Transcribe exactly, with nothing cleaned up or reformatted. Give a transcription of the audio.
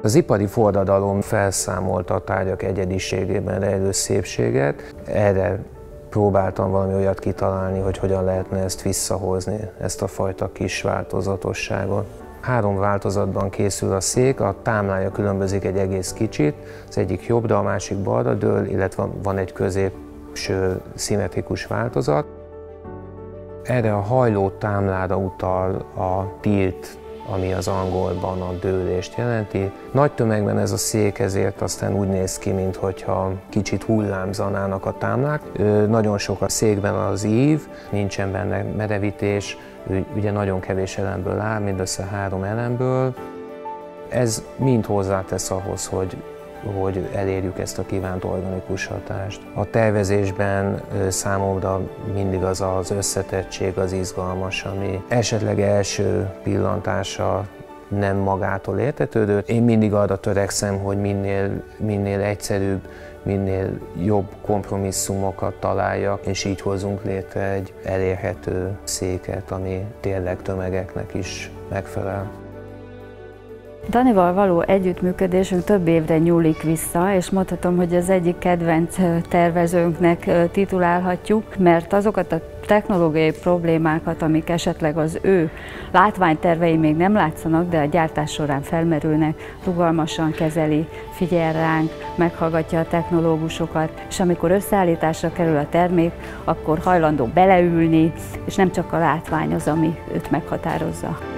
Az ipari forradalom felszámolta a tárgyak egyediségében rejlő szépséget. Erre próbáltam valami olyat kitalálni, hogy hogyan lehetne ezt visszahozni, ezt a fajta kis változatosságot. Három változatban készül a szék, a támlája különbözik egy egész kicsit, az egyik jobbra, a másik balra dől, illetve van egy középső szimmetrikus változat. Erre a hajló támlára utal a tilt, ami az angolban a dőlést jelenti. Nagy tömegben ez a szék ezért aztán úgy néz ki, mintha kicsit hullámzanának a támlák. Nagyon sok a székben az ív, nincsen benne merevítés, ugye nagyon kevés elemből áll, mindössze három elemből. Ez mind hozzátesz ahhoz, hogy hogy elérjük ezt a kívánt organikus hatást. A tervezésben számomra mindig az az összetettség, az izgalmas, ami esetleg első pillantásra nem magától értetődő. Én mindig arra törekszem, hogy minél, minél egyszerűbb, minél jobb kompromisszumokat találjak, és így hozunk létre egy elérhető széket, ami tényleg tömegeknek is megfelel. Danival való együttműködésünk több évre nyúlik vissza, és mondhatom, hogy az egyik kedvenc tervezőnknek titulálhatjuk, mert azokat a technológiai problémákat, amik esetleg az ő látványtervei még nem látszanak, de a gyártás során felmerülnek, rugalmasan kezeli, figyel ránk, meghallgatja a technológusokat, és amikor összeállításra kerül a termék, akkor hajlandó beleülni, és nem csak a látvány az, ami őt meghatározza.